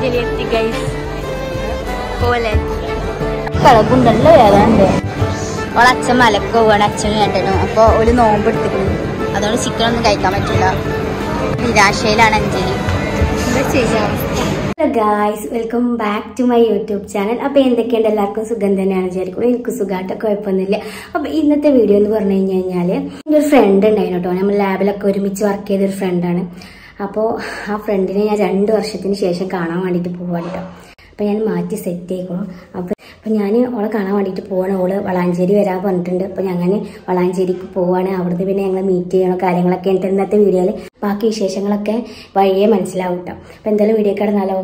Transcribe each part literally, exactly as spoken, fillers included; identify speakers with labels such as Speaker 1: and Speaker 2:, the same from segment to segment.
Speaker 1: Finally എത്തി guys. പോലെ കളകുണ്ടല്ലോ ഏതാണ്ട് ഓളെ അച്ഛൻ മലക്ക് പോവാണ്, അച്ഛനും ഏട്ടനും. അപ്പോൾ ഒരു നോമ്പ് എടുത്തിട്ടുണ്ട്, അതുകൊണ്ട് ചിക്കൻ ഒന്നും കഴിക്കാൻ പറ്റില്ല. നിരാശയിലാണ് Anjali.
Speaker 2: Hello guys, welcome back to my YouTube channel. അപ്പോൾ എന്തൊക്കെയുണ്ട്, എല്ലാവർക്കും സുഖം തന്നെയാണ് വിചാരിക്കുന്നത്. എനിക്ക് സുഖമായിട്ട് കുഴപ്പമൊന്നുമില്ല. അപ്പോൾ ഇന്നത്തെ വീഡിയോ എന്ന് പറഞ്ഞു കഴിഞ്ഞ് കഴിഞ്ഞാൽ എൻ്റെ ഒരു ഫ്രണ്ട് ഉണ്ടായിരുന്നു കേട്ടോ. നമ്മൾ ലാബിലൊക്കെ ഒരുമിച്ച് വർക്ക് ചെയ്തൊരു ഫ്രണ്ടാണ്. അപ്പോൾ ആ ഫ്രണ്ടിനെ ഞാൻ രണ്ട് വർഷത്തിന് ശേഷം കാണാൻ വേണ്ടിയിട്ട് പോവാണ് കേട്ടോ. അപ്പോൾ ഞാൻ മാറ്റി സെറ്റ് ചെയ്യണം. അപ്പോൾ അപ്പോൾ ഞാൻ ഓളെ കാണാൻ വേണ്ടിയിട്ട് പോവാണ്. ഓള് വളാഞ്ചേരി വരാൻ പറഞ്ഞിട്ടുണ്ട്. അപ്പോൾ ഞങ്ങൾ വളാഞ്ചേരിക്ക് പോവാണ്. അവിടുന്ന് പിന്നെ ഞങ്ങൾ മീറ്റ് ചെയ്യണം, കാര്യങ്ങളൊക്കെ ഉണ്ട്. ഇന്നത്തെ വീഡിയോയിൽ ബാക്കി വിശേഷങ്ങളൊക്കെ വഴിയേ മനസ്സിലാവും കേട്ടോ. അപ്പോൾ എന്തായാലും വീഡിയോ കിടന്നാലോ.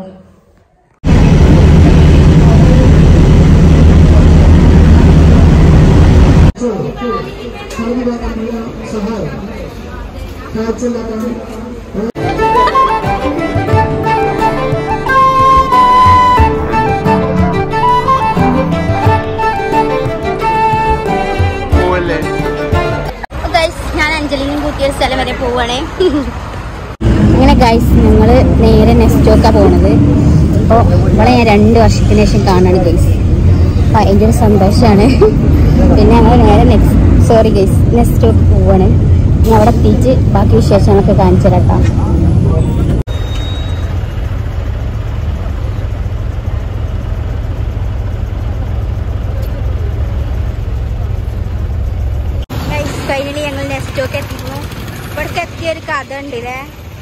Speaker 1: ഞാൻ അഞ്ജലിനും കൂട്ടിയ സ്ഥലം വരെ പോവാണേ. അങ്ങനെ ഗൈസ്, ഞങ്ങള് നേരെ നെസ്റ്റോക്കാ പോണത്. അപ്പോൾ ഇവിടെ ഞാൻ രണ്ട് വർഷത്തിന് ശേഷം കാണാണ് ഗൈസ്. അപ്പം അതിൻ്റെ ഒരു സന്തോഷമാണ്. പിന്നെ ഞങ്ങൾ നേരെ നെക്സ്റ്റ് സോറി ഗൈസ് നെസ്റ്റോക്ക് പോവാണ്. ഞാൻ അവിടെ എത്തിയിട്ട് ബാക്കി വിശേഷങ്ങളൊക്കെ കാണിച്ചു തരാം. ഫൈനലി ഞങ്ങൾ നെസ്റ്റോക്ക് എത്തിക്കുന്നു. ഇവിടേക്ക് എത്തിയൊരു കഥ ഉണ്ടല്ലേ.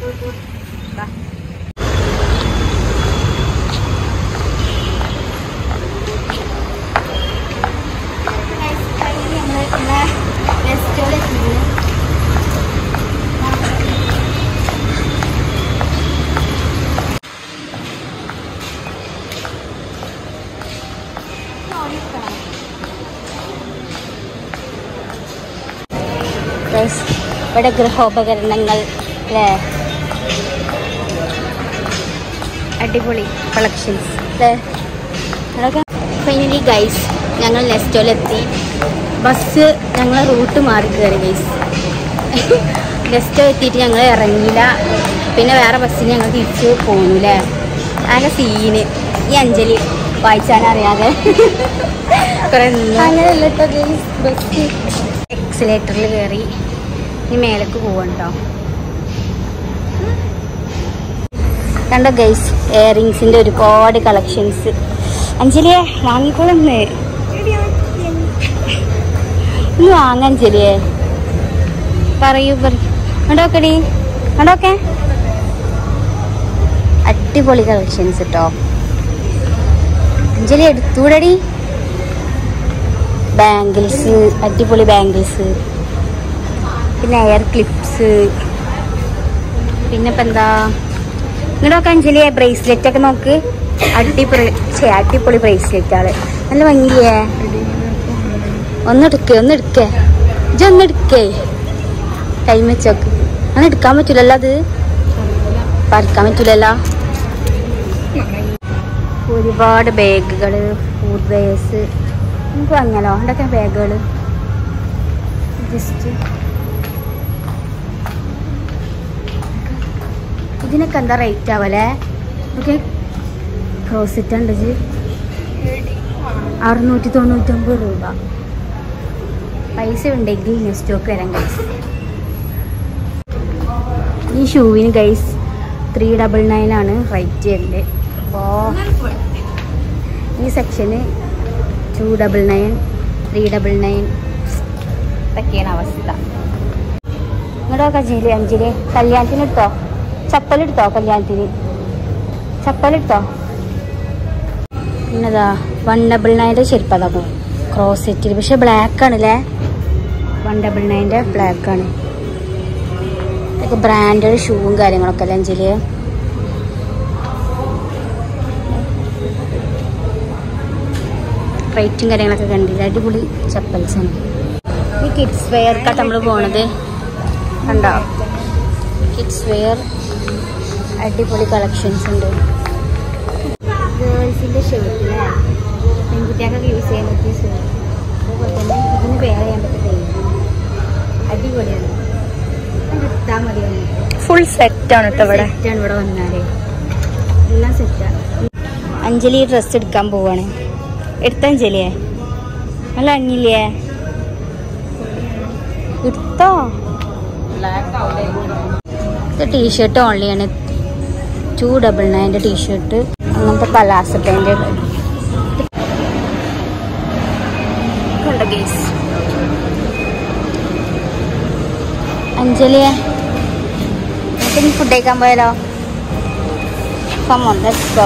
Speaker 1: നെസ്റ്റോയിൽ എത്തിക്കുന്നു. ഇവിടെ ഗൃഹോപകരണങ്ങൾ അല്ലേ, അടിപൊളി കളക്ഷൻസ് അതൊക്കെ. ഫൈനലി ഗൈസ് ഞങ്ങൾ നെസ്റ്റോയിലെത്തി. ബസ് ഞങ്ങൾ റൂട്ട് മാറി കയറി ഗൈസ്. നെസ്റ്റോ എത്തിയിട്ട് ഞങ്ങൾ ഇറങ്ങിയില്ല. പിന്നെ വേറെ ബസ്സിന് ഞങ്ങൾ തിരിച്ച് പോന്നു അല്ലേ. ആകെ സീന്. ഈ അഞ്ജലി വായിച്ചാനറിയാതെ കുറേ അങ്ങനെയല്ല കേട്ടോ ഗൈസ്. ബസ് എക്സലേറ്ററിൽ കയറി ഇനി മേലേക്ക് പോവണ്ടോ. കണ്ടോ ഗൈസ്, ഇയറിങ്സിന്റെ ഒരുപാട് കളക്ഷൻസ്. അഞ്ജലിയെ വാങ്ങിക്കോളന്ന്, ഇന്ന് വാങ്ങ അഞ്ജലിയെ. പറയൂ പറയൂ. കണ്ടോക്കടി, കണ്ടോക്കെ അടിപൊളി കളക്ഷൻസ് കേട്ടോ. അഞ്ജലി എടുത്തൂടടി. ബാംഗിൾസ്, അടിപൊളി ബാംഗിൾസ്, പിന്നെ എയർ ക്ലിപ്സ്, പിന്നെ ഇപ്പം എന്താ ഇങ്ങോട്ടൊക്കെ അഞ്ജലിയെ ബ്രേസ്ലെറ്റ് ഒക്കെ നോക്ക്. അടിപൊളി അടിപൊളി ബ്രേസ്ലെറ്റാള് നല്ല ഭംഗിയില്ലേ. ഒന്നെടുക്കേ ഒന്നെടുക്കേ ഇജ ഒന്നെടുക്കേ ടൈം വെച്ചോക്ക്. അങ്ങനെ എടുക്കാൻ പറ്റൂലല്ലോ, അത് പറിക്കാൻ പറ്റൂലല്ലോ. ഒരുപാട് ബാഗുകൾ, ഫുഡ് വെയേഴ്സ് നമുക്ക് വാങ്ങിയാലോ. എന്തൊക്കെ ബാഗുകൾ ജസ്റ്റ്. ഇതിനൊക്കെ എന്താ റേറ്റ് ആവല്ലേ. ഓക്കെ, ക്രോസെറ്റ് ഉണ്ട് അറുന്നൂറ്റി തൊണ്ണൂറ്റൊമ്പത് രൂപ. പൈസ ഉണ്ടെങ്കിൽ നെസ്റ്റോക്ക് വരാം ഗൈസ്. ഈ ഷൂവിന് ഗൈസ് ത്രീ ഡബിൾ നയൻ ആണ് റേറ്റ് വരുന്നത്. അപ്പോൾ ഈ സെക്ഷന് two double nine three double nine ഇതൊക്കെയാണ് അവസ്ഥ. ഇങ്ങോട്ടൊക്കെ അഞ്ചില് അഞ്ചില് കല്യാണത്തിന് എടുത്തോ, ചപ്പലെടുത്തോ, കല്യാണത്തിന് ചപ്പലെടുത്തോ. പിന്നെതാ വൺ ഡബിൾ നയൻ്റെ ചെരുപ്പതാകും ക്രോസ് സെറ്റിൽ. പക്ഷെ ബ്ലാക്ക് ആണല്ലേ, വൺ ഡബിൾ നയൻ്റെ ബ്ലാക്ക് ആണ്. ഇതൊക്കെ ബ്രാൻഡഡ് ഷൂവും കാര്യങ്ങളൊക്കെ അല്ലേ അഞ്ചില്. റേറ്റും കാര്യങ്ങളൊക്കെ കണ്ടില്ല. അടിപൊളി ചപ്പൽസാണ്. ഈ കിഡ്സ് വെയർക്കാട്ട് നമ്മൾ പോണത് കണ്ടോ. കിഡ്സ് വെയർ അടിപൊളി കളക്ഷൻസ് ഉണ്ട്. ഗേൾസിൻ്റെ ഷർട്ടില്ലേ, പെൺകുട്ടികൾക്കൊക്കെ യൂസ് ചെയ്യാൻ പറ്റിയ ഷർട്ട്. അതുപോലെ തന്നെ ഇതിന് വെയർ ചെയ്യാൻ പറ്റിയ അടിപൊളിയാണ്. അത് എടുത്താൽ മതിയാണ്. ഫുൾ സെറ്റാണ് കേട്ടോ. ഇവിടെ സെറ്റാണ് ഇവിടെ വന്നാലേ. എല്ലാം സെറ്റാണ്. അഞ്ജലി ഡ്രസ് എടുക്കാൻ പോവാണ്. എടുത്ത അഞ്ജലിയെ നല്ല അങ്ങില്ലേ എടുത്തോ? ഇത് ടീഷർട്ട് ഓൺലിയാണ്. ടു ഡബിൾ നയൻ്റെ ടീഷർട്ട് അങ്ങനത്തെ പലാസത്തിൻ്റെ അഞ്ജലിയെ നമുക്ക് ഫുഡ് കഴിക്കാൻ പോയാലോ? Come on let's go.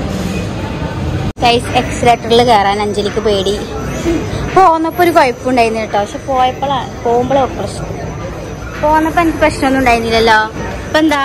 Speaker 1: സൈസ് എക്സലേറ്ററിൽ കയറാൻ അഞ്ജലിക്ക് പേടി. പോന്നപ്പോൾ ഒരു കുഴപ്പമുണ്ടായിരുന്നു കേട്ടോ. പക്ഷെ പോയപ്പോഴാണ് പോകുമ്പോഴേ പ്രശ്നം. പോന്നപ്പോൾ എനിക്ക് പ്രശ്നമൊന്നും ഉണ്ടായിരുന്നില്ലല്ലോ. ഇപ്പം എന്താ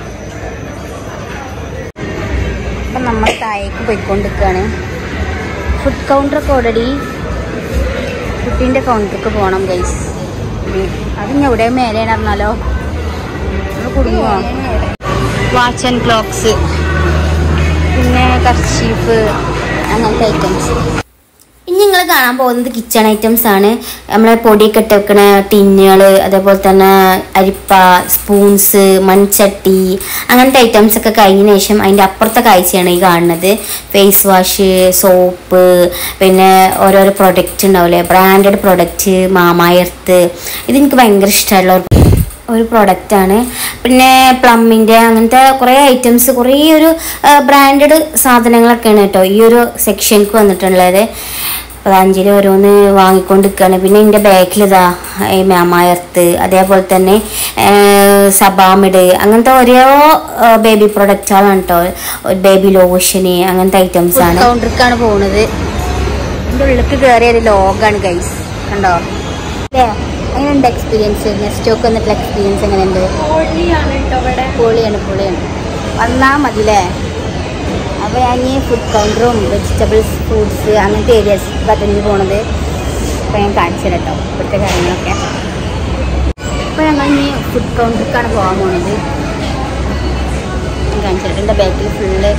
Speaker 1: ഇപ്പം നമ്മൾ താഴേക്ക് പോയിക്കൊണ്ടിരിക്കുകയാണ്. ഫുഡ് കൗണ്ടറൊക്കെ ഓൾറെഡി ഫുഡിൻ്റെ കൗണ്ടർക്ക് പോകണം ഗൈസ്. അത് ഞാൻ ഇവിടെ മേലെയാണ് അറിഞ്ഞാലോ നമ്മൾ കുടുങ്ങുമോ? വാച്ച് ആൻഡ് ക്ലോക്സ്, പിന്നെ കർച്ചീഫ്, അങ്ങനത്തെ ഐറ്റംസ്. ഇനി നിങ്ങൾ കാണാൻ പോകുന്നത് കിച്ചൺ ഐറ്റംസ് ആണ്. നമ്മളെ പൊടിയൊക്കെ ഇട്ട് വെക്കണ ടിന്നുകൾ, അതേപോലെ തന്നെ അരിപ്പ, സ്പൂൺസ്, മൺചട്ടി, അങ്ങനത്തെ ഐറ്റംസ് ഒക്കെ കഴിഞ്ഞതിന് ശേഷം അതിൻ്റെ അപ്പുറത്തെ കാഴ്ചയാണ് ഈ കാണുന്നത്. ഫേസ് വാഷ്, സോപ്പ്, പിന്നെ ഓരോരോ പ്രൊഡക്റ്റ് ഉണ്ടാവില്ലേ, ബ്രാൻഡഡ് പ്രൊഡക്റ്റ്, മാമായർത്ത്. ഇതെനിക്ക് ഭയങ്കര ഇഷ്ടമുള്ള ഒരു പ്രൊഡക്റ്റാണ്. പിന്നെ പ്ലമ്മിൻ്റെ അങ്ങനത്തെ കുറേ ഐറ്റംസ്, കുറേ ഒരു ബ്രാൻഡഡ് സാധനങ്ങളൊക്കെയാണ് കേട്ടോ ഈ ഒരു സെക്ഷനിക്ക് വന്നിട്ടുള്ളത്. അപ്പോൾ അഞ്ജലി ഓരോന്ന് വാങ്ങിക്കൊണ്ടിരിക്കുകയാണ്. പിന്നെ എൻ്റെ ബാക്കിലിതാ ഈ മാമായർത്ത്, അതേപോലെ തന്നെ സബാമിഡ്, അങ്ങനത്തെ ഓരോ ബേബി പ്രൊഡക്റ്റുകളാണ് കേട്ടോ. ബേബി ലോഷന്, അങ്ങനത്തെ ഐറ്റംസ് ആണ്. കൗണ്ടറിക്കാണ് പോകുന്നത്. എൻ്റെ ഉള്ളിലേക്ക് കയറിയ ഒരു ലോഗാണ് ഗൈസ്, കണ്ടോ അല്ലേ? എങ്ങനെയുണ്ട് എക്സ്പീരിയൻസ്? നെസ്റ്റോക്ക് വന്നിട്ടുള്ള എക്സ്പീരിയൻസ് എങ്ങനെയുണ്ട്? പൊളിയാണ് പൊളിയാണ്. വന്നാൽ മതില്ലേ? അപ്പോൾ ഞാൻ ഈ ഫുഡ് കൗണ്ടറും വെജിറ്റബിൾസ്, ഫ്രൂട്ട്സ്, അങ്ങനത്തെ ഏരിയാസ് പതിഞ്ഞ് പോണത് അപ്പോൾ ഞാൻ കാണിച്ചു തരാം കേട്ടോ ഇവിടുത്തെ കാര്യങ്ങളൊക്കെ. അപ്പോൾ ഞങ്ങൾ ഇനി ഫുഡ് കൗണ്ടറിലേക്കാണ് പോകാൻ പോണത്. കാണിച്ചു തരാം. എൻ്റെ ബാക്കിൽ ഫുള്ള്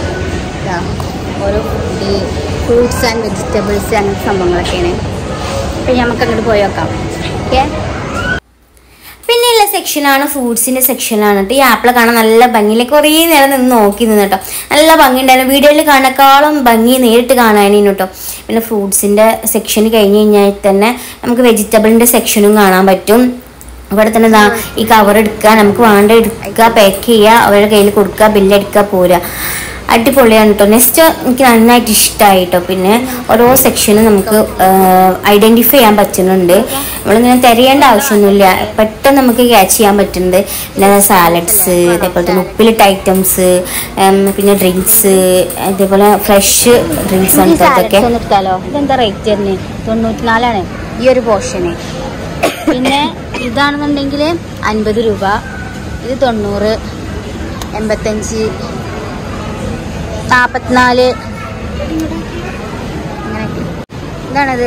Speaker 1: ഓരോ ഫുഡ്, ഫ്രൂട്ട്സ് ആൻഡ് വെജിറ്റബിൾസ്, അങ്ങനത്തെ സംഭവങ്ങളൊക്കെയാണ്. അപ്പോൾ നമുക്ക് അങ്ങോട്ട് പോയി നോക്കാം. ഓക്കെ. പിന്നെയുള്ള സെക്ഷനാണ് ഫ്രൂട്ട്സിൻ്റെ സെക്ഷനാണ് കേട്ടോ. ഈ ആപ്പിൾ കാണാൻ നല്ല ഭംഗിയില്ല. കുറേ നേരം നിന്ന് നോക്കി നിന്ന് കേട്ടോ. നല്ല ഭംഗി ഉണ്ടായിരുന്നു. വീഡിയോയിൽ കാണേക്കാളും ഭംഗി നേരിട്ട് കാണാനേനു കേട്ടോ. പിന്നെ ഫ്രൂട്ട്സിൻ്റെ സെക്ഷൻ കഴിഞ്ഞ് കഴിഞ്ഞാൽ തന്നെ നമുക്ക് വെജിറ്റബിളിൻ്റെ സെക്ഷനും കാണാൻ പറ്റും. ഇവിടെ തന്നെ ഇതാ ഈ കവർ എടുക്കുക, നമുക്ക് വേണ്ട എടുക്കുക, പാക്ക് ചെയ്യുക, അവരുടെ കയ്യിൽ കൊടുക്കുക, ബില്ലെടുക്കുക, പോരുക. അടിപൊളിയാണ് കേട്ടോ. നെക്സ്റ്റ് എനിക്ക് നന്നായിട്ട് ഇഷ്ടമായി കേട്ടോ. പിന്നെ ഓരോ സെക്ഷനും നമുക്ക് ഐഡൻറ്റിഫൈ ചെയ്യാൻ പറ്റുന്നുണ്ട്. നമ്മളിങ്ങനെ തിരയേണ്ട ആവശ്യമൊന്നുമില്ല, പെട്ടെന്ന് നമുക്ക് ക്യാച്ച് ചെയ്യാൻ പറ്റുന്നുണ്ട്. പിന്നെ സാലഡ്സ്, അതേപോലെ തന്നെ ഉപ്പിലിട്ട ഐറ്റംസ്, പിന്നെ ഡ്രിങ്ക്സ്, അതേപോലെ ഫ്രഷ് ഡ്രിങ്ക്സ് ആണ് ഇതൊക്കെ. ഇതെന്താ റേറ്റ് തന്നെ? തൊണ്ണൂറ്റിനാലാണ് ഈ ഒരു പോർഷന്. പിന്നെ ഇതാണെന്നുണ്ടെങ്കിൽ അൻപത് രൂപ, ഇത് തൊണ്ണൂറ്, എൺപത്തഞ്ച്, നാൽപ്പത്തിനാല്, അങ്ങനെയൊക്കെ. ഇതാണത്,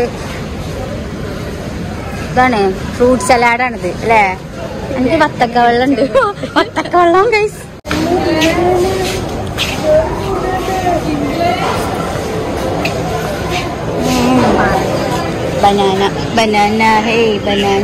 Speaker 1: ഇതാണ് ഫ്രൂട്ട് സലാഡാണിത് അല്ലേ? എനിക്ക് വത്തക്ക വെള്ളം ഉണ്ട്. വത്തക്ക വെള്ളം ഗൈസ്. Banana banana hey banana.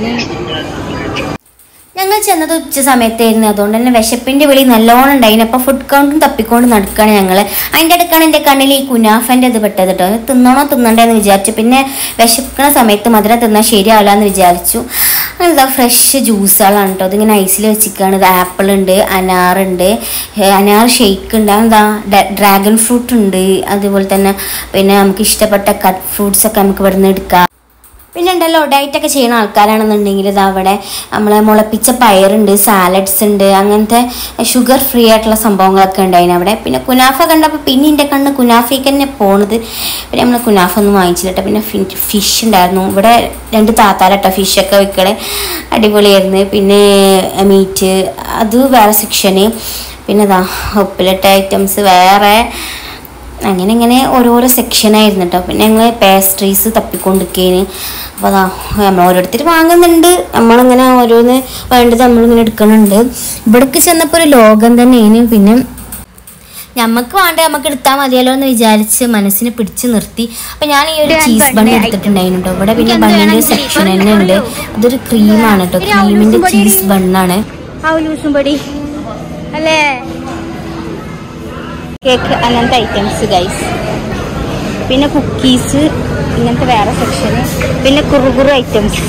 Speaker 1: ഞങ്ങൾ ചെന്നത് ഉച്ച സമയത്തായിരുന്നു, അതുകൊണ്ട് തന്നെ വിശപ്പിൻ്റെ വിളി നല്ലോണം ഉണ്ടായിരുന്നു. അപ്പോൾ ഫുഡ് കൗണ്ടും തപ്പിക്കൊണ്ട് നടക്കുകയാണ് ഞങ്ങൾ. അതിൻ്റെ അടുക്കാണ് എൻ്റെ കണ്ണിൽ ഈ കുനാഫൻ്റെ ഇത് പെട്ടത് കേട്ടോ. തിന്നണോ തിന്നണ്ടേന്ന് വിചാരിച്ചു. പിന്നെ വിശക്കുന്ന സമയത്ത് മധുരം തിന്നാൽ ശരിയാവില്ല എന്ന് വിചാരിച്ചു. ഇതാ ഫ്രഷ് ജ്യൂസുകളാണ് കേട്ടോ. ഇതിങ്ങനെ ഐസിൽ വെച്ചിരിക്കുകയാണ്. ഇത് ആപ്പിൾ ഉണ്ട്, അനാറുണ്ട്, അനാർ ഷെയ്ക്ക് ഉണ്ട്, എന്താ ഡ്രാഗൺ ഫ്രൂട്ട് ഉണ്ട്, അതുപോലെ തന്നെ പിന്നെ നമുക്ക് ഇഷ്ടപ്പെട്ട കട്ട് ഫ്രൂട്ട്സൊക്കെ നമുക്ക് ഇവിടെ നിന്ന് എടുക്കാം. പിന്നെ ഉണ്ടല്ലോ ഡയറ്റൊക്കെ ചെയ്യുന്ന ആൾക്കാരാണെന്നുണ്ടെങ്കിൽ ഇത് അവിടെ നമ്മളെ മുളപ്പിച്ച പയറുണ്ട്, സാലഡ്സ് ഉണ്ട്, അങ്ങനത്തെ ഷുഗർ ഫ്രീ ആയിട്ടുള്ള സംഭവങ്ങളൊക്കെ ഉണ്ടായിരുന്നു അവിടെ. പിന്നെ കുനാഫ കണ്ടപ്പോൾ പിന്നെ എൻ്റെ കണ്ണ് കുനാഫയ്ക്ക് തന്നെ പോണത്. പിന്നെ നമ്മൾ കുനാഫ ഒന്നും വാങ്ങിച്ചില്ല കേട്ടോ. പിന്നെ ഫിഷ് ഉണ്ടായിരുന്നു ഇവിടെ. രണ്ട് താത്താലട്ടോ ഫിഷൊക്കെ വെക്കണേ, അടിപൊളിയായിരുന്നു. പിന്നെ മീറ്റ് അത് വേറെ സെക്ഷന്. പിന്നെ ഇതാ ഉപ്പിലിട്ട ഐറ്റംസ് വേറെ, അങ്ങനെ ഇങ്ങനെ ഓരോരോ സെക്ഷനായിരുന്നു കേട്ടോ. പിന്നെ ഞങ്ങൾ പേസ്ട്രീസ് തപ്പിക്കൊണ്ടിരിക്കേന്. അപ്പോൾ അതാ നമ്മൾ ഓരോരുത്തർ വാങ്ങുന്നുണ്ട്, നമ്മളിങ്ങനെ ഓരോന്ന് വേണ്ടത് നമ്മളിങ്ങനെ എടുക്കുന്നുണ്ട്. ഇവിടേക്ക് ചെന്നപ്പോൾ ഒരു ലോകം തന്നെയാണ്. പിന്നെ നമുക്ക് വേണ്ട നമുക്ക് എടുത്താൽ മതിയല്ലോ എന്ന് വിചാരിച്ച് മനസ്സിനെ പിടിച്ച് നിർത്തി. അപ്പം ഞാൻ ഈ ഒരു ചീസ് ബൺ എടുത്തിട്ടുണ്ടായിരുന്നു കേട്ടോ. ഇവിടെ പിന്നെ ബണ്ണിൻ്റെ സെക്ഷൻ തന്നെ ഉണ്ട്. അതൊരു ക്രീമാണ് കേട്ടോ, ക്രീമിൻ്റെ ചീസ് ബണ്ണാണ്. അല്ലേ കേക്ക് അങ്ങനത്തെ ഐറ്റംസ് ഗൈസ്. പിന്നെ കുക്കീസ് ഇങ്ങനത്തെ വേറെ സെക്ഷന്. പിന്നെ കുറുകുറു ഐറ്റംസ്.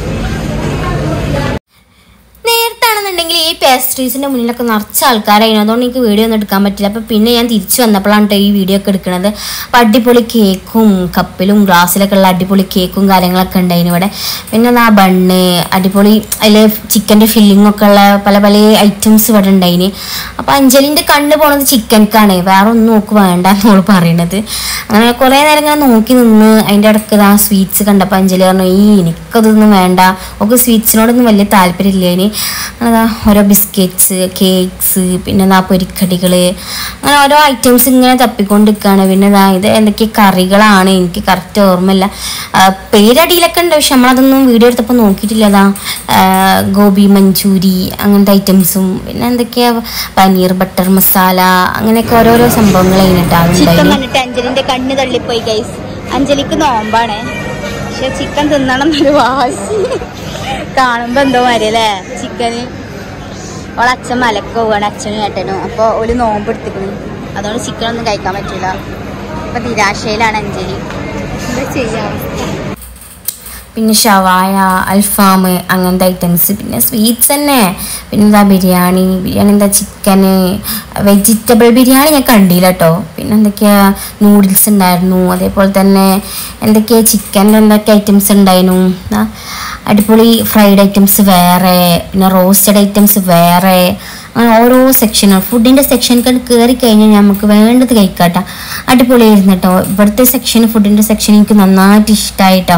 Speaker 2: നേരത്താണെന്നുണ്ടെങ്കിൽ ഈ പേസ്ട്രീസിന്റെ മുന്നിലൊക്കെ നിറച്ച ആൾക്കാരായിരുന്നു. അതുകൊണ്ട് എനിക്ക് വീഡിയോ ഒന്നും എടുക്കാൻ പറ്റില്ല. അപ്പം പിന്നെ ഞാൻ തിരിച്ചു വന്നപ്പോഴാണ് ഈ വീഡിയോ ഒക്കെ എടുക്കുന്നത്. അപ്പം അടിപൊളി കേക്കും കപ്പിലും ഗ്ലാസ്സിലൊക്കെ ഉള്ള അടിപൊളി കേക്കും കാര്യങ്ങളൊക്കെ ഉണ്ടായിരുന്നു ഇവിടെ. പിന്നെ ആ ബണ്ണ് അടിപൊളി അതിൽ ചിക്കൻ്റെ ഫില്ലിംഗ് ഒക്കെ ഉള്ള പല പല ഐറ്റംസ് ഇവിടെ ഉണ്ടായിന്. അപ്പം അഞ്ജലിൻ്റെ കണ്ണ് പോണത് ചിക്കൻക്കാണ്, വേറെ ഒന്നും നോക്ക് വേണ്ട എന്നോട് പറയണത്. അങ്ങനെ കുറേ നേരം ഇങ്ങനെ നോക്കി നിന്ന് അതിൻ്റെ ഇടയ്ക്ക് ആ സ്വീറ്റ്സ് കണ്ടപ്പോൾ അഞ്ജലി പറഞ്ഞു ഈ എനിക്കതൊന്നും വേണ്ട, ഒക്കെ സ്വീറ്റ്സിനോടൊന്നും വലിയ താല്പര്യമില്ല. ഇനി അതാ ഓരോ ബിസ്ക്കറ്റ്സ്, കേക്ക്സ്, പിന്നെ ആ പൊരിക്കടികൾ, അങ്ങനെ ഓരോ ഐറ്റംസ് ഇങ്ങനെ തപ്പിക്കൊണ്ടിരിക്കുകയാണ്. പിന്നെ ഇതാ ഇത് എന്തൊക്കെ കറികളാണ്, എനിക്ക് കറക്റ്റ് ഓർമ്മയില്ല. പേരടിയിലൊക്കെ ഉണ്ട്, പക്ഷെ നമ്മളതൊന്നും വീഡിയോ എടുത്തപ്പോൾ നോക്കിയിട്ടില്ല. അതാ ഗോബി മഞ്ചൂരി അങ്ങനത്തെ ഐറ്റംസും, പിന്നെ എന്തൊക്കെയാ പനീർ ബട്ടർ മസാല, അങ്ങനെയൊക്കെ ഓരോരോ സംഭവങ്ങൾ കഴിഞ്ഞിട്ട്
Speaker 1: അഞ്ജലിന്റെ കണ്ണ് തള്ളിപ്പോയി ഗൈസ്. അഞ്ജലിക്ക് നോമ്പാണ്, പക്ഷെ ചിക്കൻ തിന്നണം എന്നൊരു വാശി. കാണുമ്പോ എന്തോ മാതിരിയല്ലേ ചിക്കന്. ഓളെ അച്ഛൻ മലക്ക് പോവാണ്, അച്ഛനും ഏട്ടനും. അപ്പോൾ ഒരു നോമ്പ് എടുത്തിക്കണം, അതുകൊണ്ട് ചിക്കൻ ഒന്നും കഴിക്കാൻ പറ്റില്ല. അപ്പൊ നിരാശയിലാണ് അഞ്ജലി. എന്താ ചെയ്യാം.
Speaker 2: പിന്നെ ഷവായ, അൽഫാം, അങ്ങനത്തെ ഐറ്റംസ്. പിന്നെ സ്വീറ്റ്സ് തന്നെ. പിന്നെ എന്താ ബിരിയാണി, ബിരിയാണി എന്താ ചിക്കന്, വെജിറ്റബിൾ ബിരിയാണി ഞാൻ കണ്ടില്ല കേട്ടോ. പിന്നെ എന്തൊക്കെയാ നൂഡിൽസ് ഉണ്ടായിരുന്നു, അതേപോലെ തന്നെ എന്തൊക്കെയാ ചിക്കൻ്റെ എന്തൊക്കെ ഐറ്റംസ് ഉണ്ടായിരുന്നു. അടിപൊളി ഫ്രൈഡ് ഐറ്റംസ് വേറെ, പിന്നെ റോസ്റ്റഡ് ഐറ്റംസ് വേറെ, അങ്ങനെ ഓരോ സെക്ഷനാണ്. ഫുഡിൻ്റെ സെക്ഷനൊക്കെ കയറി കഴിഞ്ഞാൽ നമുക്ക് വേണ്ടത് കഴിക്കാട്ടോ. അടിപൊളിയായിരുന്നു കേട്ടോ ഇവിടുത്തെ സെക്ഷൻ. ഫുഡിൻ്റെ സെക്ഷൻ എനിക്ക് നന്നായിട്ട് ഇഷ്ടമായിട്ടോ.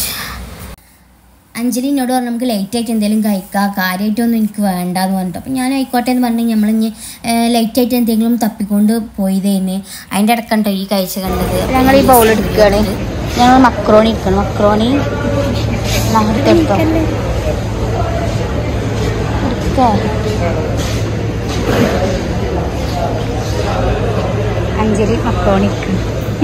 Speaker 2: അഞ്ജലി എന്നോട് പറഞ്ഞു നമുക്ക് ലേറ്റായിട്ട് എന്തെങ്കിലും കഴിക്കാം, കാര്യമായിട്ടൊന്നും എനിക്ക് വേണ്ടാന്ന് പറഞ്ഞിട്ട്. അപ്പം ഞാൻ ആയിക്കോട്ടെ എന്ന് പറഞ്ഞ് നമ്മളിഞ്ഞ് ലേറ്റായിട്ട് എന്തെങ്കിലും തപ്പിക്കൊണ്ട് പോയതേന്ന്. അതിൻ്റെ ഇടക്കണ്ടോ ഈ കഴിച്ച കണ്ടത്.
Speaker 1: ഞങ്ങൾ ഈ ബൗൾ എടുക്കുകയാണ്. ഞങ്ങൾ മക്രോണി എടുക്കണം. മക്രോണി എടുത്തോ അഞ്ജലി മക്രോണി എടുക്കണം.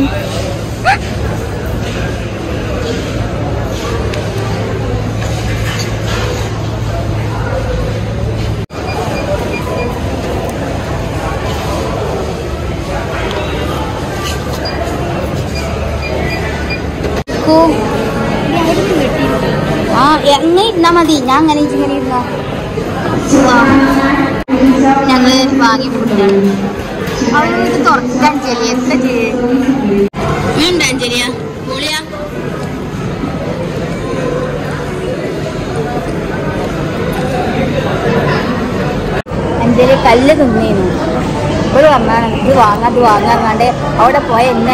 Speaker 1: ആ എങ്ങനെ ഇരുന്നാ മതി, ഞാൻ അങ്ങനെ ഇങ്ങനെ ഇരുന്നോ. ഞങ്ങള് വാങ്ങി ഫുഡാണ്. അവര് തുറക്കാൻ അഞ്ജലി എന്താ ചെയ്യുന്നുണ്ട് അഞ്ജലിയാ പൊളിയാ. അഞ്ജലി കല്ല് തിന്നേനു. ഇവിടെ പറഞ്ഞാണ് ഇത് വാങ്ങാ ഇത് വാങ്ങാറുണ്ട്. അവിടെ പോയ എന്താ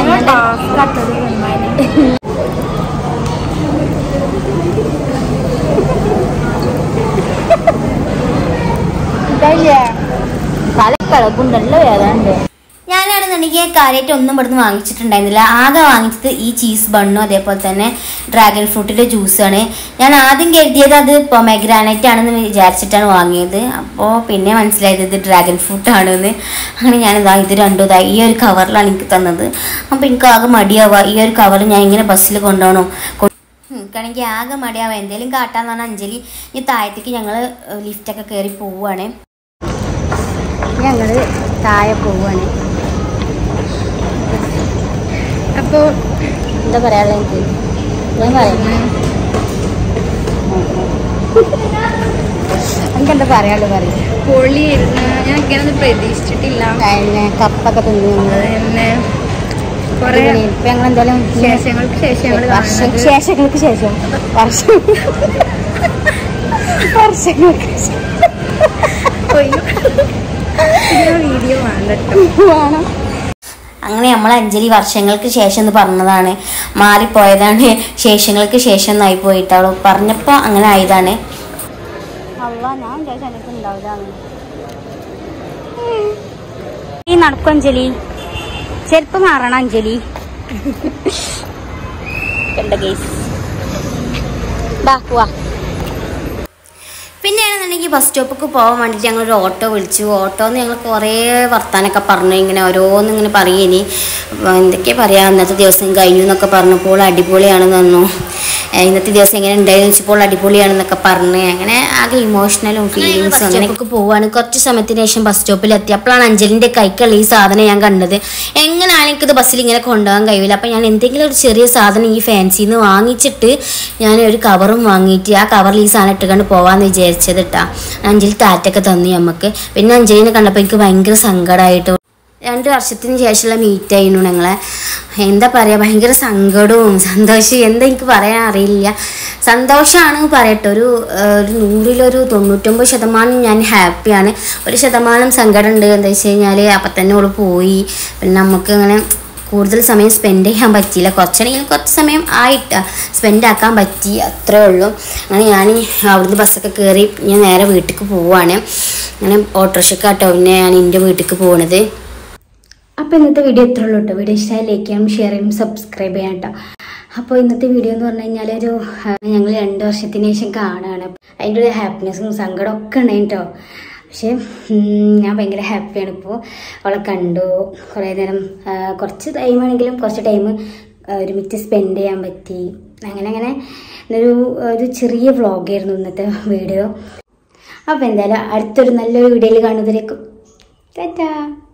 Speaker 1: തലക്കളപ്പുണ്ടല്ലോ ഏതാണ്ട്.
Speaker 2: ഞാനാണെന്നുണ്ടെങ്കിൽ കാര്യമായിട്ട് ഒന്നും ഇവിടുന്ന് വാങ്ങിച്ചിട്ടുണ്ടായിരുന്നില്ല. ആകെ വാങ്ങിച്ചത് ഈ ചീസ് ബണ്ണും അതേപോലെ തന്നെ ഡ്രാഗൺ ഫ്രൂട്ടിൻ്റെ ജ്യൂസാണ്. ഞാൻ ആദ്യം കരുതിയത് അത് പൊമഗ്രാനൈറ്റ് ആണെന്ന് വിചാരിച്ചിട്ടാണ് വാങ്ങിയത്. അപ്പോൾ പിന്നെ മനസ്സിലായത് ഇത് ഡ്രാഗൺ ഫ്രൂട്ടാണെന്ന്. അങ്ങനെ ഞാനിതാ ഇത് രണ്ടും ഇതാ ഈ ഒരു കവറിലാണ് എനിക്ക് തന്നത്. അപ്പോൾ എനിക്ക് ആകെ മടിയാവുക, ഈ ഒരു കവർ ഞാൻ ഇങ്ങനെ ബസ്സിൽ കൊണ്ടുപോകണോ. എനിക്കാണെങ്കിൽ ആകെ മടിയാവുക, എന്തെങ്കിലും കാട്ടാന്ന് പറഞ്ഞാൽ അഞ്ജലി ഈ താഴത്തേക്ക് ഞങ്ങൾ ലിഫ്റ്റൊക്കെ കയറി പോവുകയാണ്.
Speaker 1: ഞങ്ങൾ താഴെ പോവുകയാണ്. അപ്പോൾ എന്താ പറയാനുള്ള എനിക്ക് ഞാൻ പറയാം എനിക്കെന്താ പറയാനുള്ളത് പറയും.
Speaker 3: പൊളിയായിരുന്നു. ഞാൻ ഇങ്ങനെ പ്രതീക്ഷിച്ചിട്ടില്ല.
Speaker 1: പിന്നെ കപ്പൊക്കെ തിന്നു
Speaker 3: തന്നെ
Speaker 1: കുറെ. ഇപ്പം ഞങ്ങൾ എന്തായാലും
Speaker 3: ശേഷങ്ങൾക്ക് ശേഷം
Speaker 1: വർഷം ശേഷങ്ങൾക്ക് ശേഷം വർഷം വർഷങ്ങൾക്ക്
Speaker 3: വീഡിയോ
Speaker 1: വേണം.
Speaker 2: അങ്ങനെ നമ്മൾ അഞ്ജലി വർഷങ്ങൾക്ക് ശേഷം എന്ന് പറഞ്ഞതാണ്, മാറിപ്പോയതാണ്. ശേഷങ്ങൾക്ക് ശേഷം എന്നായി പോയിട്ട് അവൾ പറഞ്ഞപ്പോൾ അങ്ങനെ ആയതാണ്.
Speaker 1: അല്ല ഞാൻ ശേഷം എനിക്ക് ഉണ്ടാവില്ല. ഈ നടക്കും അഞ്ജലി, ചെരുപ്പ് മാറണം അഞ്ജലി.
Speaker 2: പിന്നെയാണെന്നുണ്ടെങ്കിൽ
Speaker 1: പിന്നെന്നുണ്ടെങ്കിൽ ബസ് സ്റ്റോപ്പിലേക്ക് പോകാൻ വേണ്ടിയിട്ട് ഞങ്ങളൊരു ഓട്ടോ വിളിച്ചു. ഓട്ടോന്ന് ഞങ്ങൾ കുറേ വർത്താനൊക്കെ പറഞ്ഞു, ഇങ്ങനെ ഓരോന്നും ഇങ്ങനെ പറയേനി എന്തൊക്കെയാണ് പറയുക, ഇന്നത്തെ ദിവസം കഴിഞ്ഞു എന്നൊക്കെ പറഞ്ഞപ്പോൾ അടിപൊളിയാണെന്ന് തന്നു. ഇന്നത്തെ ദിവസം എങ്ങനെ ഉണ്ടായെന്ന് വെച്ചപ്പോൾ അടിപൊളിയാണെന്നൊക്കെ പറഞ്ഞ് അങ്ങനെ ആകെ ഇമോഷണലും ഫീലിങ്സും അങ്ങനെയൊക്കെ പോവാണ്. കുറച്ച് സമയത്തിന് ശേഷം ബസ് സ്റ്റോപ്പിലെത്തി. അപ്പോഴാണ് അഞ്ജലിൻ്റെ കൈക്കുള്ള ഈ സാധനം ഞാൻ കണ്ടത്. എങ്ങനെയാണ് എനിക്കിത് ബസ്സിൽ ഇങ്ങനെ കൊണ്ടുപോകാൻ കഴിയില്ല. അപ്പം ഞാൻ എന്തെങ്കിലും ഒരു ചെറിയ സാധനം ഈ ഫാൻസിയിൽ നിന്ന് വാങ്ങിച്ചിട്ട് ഞാൻ ഒരു കവറും വാങ്ങിയിട്ട് ആ കവറിൽ ഈ സാധനം ഇട്ടുകൊണ്ട് പോകാമെന്ന് വിചാരിച്ചത് കേട്ടാ. അഞ്ജലി ടാറ്റൊക്കെ തന്നു നമുക്ക്. പിന്നെ അഞ്ജലിനെ കണ്ടപ്പോൾ എനിക്ക് ഭയങ്കര സങ്കടമായിട്ട്. രണ്ട് വർഷത്തിന് ശേഷമുള്ള മീറ്റായിരുന്നു ഞങ്ങളെ. എന്താ പറയുക, ഭയങ്കര സങ്കടവും സന്തോഷവും എന്താ എനിക്ക് പറയാൻ അറിയില്ല. സന്തോഷമാണ് പറയട്ടെ, ഒരു ഒരു നൂറിലൊരു തൊണ്ണൂറ്റൊമ്പത് ശതമാനം ഞാൻ ഹാപ്പിയാണ്. ഒരു ശതമാനം സങ്കടം ഉണ്ട്. എന്താ വെച്ച് കഴിഞ്ഞാൽ അപ്പം തന്നെ ഓള് പോയി. പിന്നെ നമുക്ക് അങ്ങനെ കൂടുതൽ സമയം സ്പെൻഡ് ചെയ്യാൻ പറ്റിയില്ല. കുറച്ചാണെങ്കിലും കുറച്ച് സമയം ആയിട്ട് സ്പെൻഡ് ആക്കാൻ പറ്റി, അത്രേ ഉള്ളൂ. അങ്ങനെ ഞാൻ അവിടുന്ന് ബസ്സൊക്കെ കയറി ഞാൻ നേരെ വീട്ടിലേക്ക് പോവുകയാണ്. അങ്ങനെ ഓട്ടോറിക്ഷക്കാട്ടോ പിന്നെ ഞാൻ എൻ്റെ വീട്ടിലേക്ക് പോകുന്നത്.
Speaker 2: അപ്പോൾ ഇന്നത്തെ വീഡിയോ ഇത്രേ ഉള്ളൂ കേട്ടോ. വീഡിയോ ഇഷ്ടമായി ലൈക്ക് ചെയ്യണം, ഷെയർ ചെയ്യണം, സബ്സ്ക്രൈബ് ചെയ്യാം കേട്ടോ. അപ്പോൾ ഇന്നത്തെ വീഡിയോ എന്ന് പറഞ്ഞു കഴിഞ്ഞാൽ ഒരു ഞങ്ങൾ രണ്ട് വർഷത്തിന് ശേഷം കാണുകയാണ്. അതിൻ്റെ ഒരു ഹാപ്പിനെസ്സും സങ്കടം ഒക്കെ ഉണ്ടായി കേട്ടോ. പക്ഷേ ഞാൻ ഭയങ്കര ഹാപ്പിയാണ് ഇപ്പോൾ. അവളെ കണ്ടു, കുറേ നേരം കുറച്ച് ടൈമാണെങ്കിലും കുറച്ച് ടൈം ഒരുമിച്ച് സ്പെൻഡ് ചെയ്യാൻ പറ്റി. അങ്ങനെ അങ്ങനെ ഒരു ഒരു ചെറിയ വ്ളോഗായിരുന്നു ഇന്നത്തെ വീഡിയോ. അപ്പോൾ എന്തായാലും അടുത്തൊരു നല്ലൊരു വീഡിയോയിൽ കാണുന്നതിലേക്കും ടാറ്റാ.